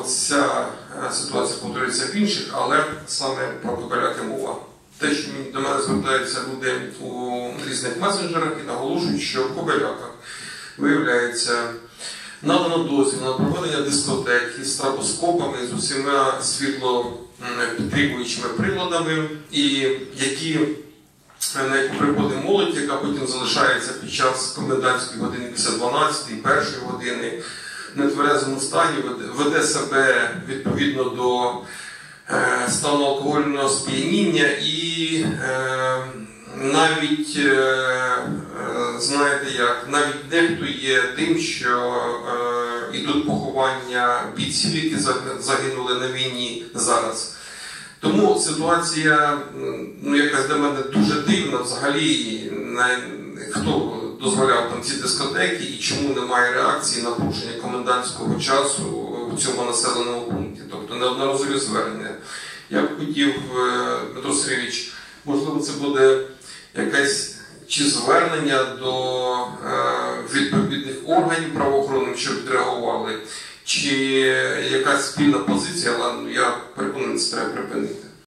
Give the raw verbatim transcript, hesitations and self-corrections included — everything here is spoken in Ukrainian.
ця ситуація повторюється в інших, але саме про Кобеляки мова. Те, що до мене звертаються люди у різних месенджерах і наголошують, що в Кобеляках, виявляється, надано дозвіл на проведення дискотек із стробоскопами, з усіма світлопідтримуючими приладами, і які, на яку приходить молодь, яка потім залишається під час комендантської години після дванадцятої, першої години, в нетверезому стані, веде себе відповідно до е, стану алкогольного сп'яніння і е, навіть, е, е, знаєте як, навіть нехтує тим, що е, йдуть поховання бійців, які загинули на війні зараз. Тому ситуація, ну, якась для мене дуже дивна, взагалі, не, хто дозволяв там ці дискотеки і чому немає реакції на порушення комендантського часу в цьому населеному пункті, тобто неодноразові звернення. Я б хотів, Дмитро Сергійович, можливо, це буде якесь чи звернення до е, відповідних органів правоохоронних, щоб відреагували, чи якась спільна позиція, але я переконаний, це треба припинити.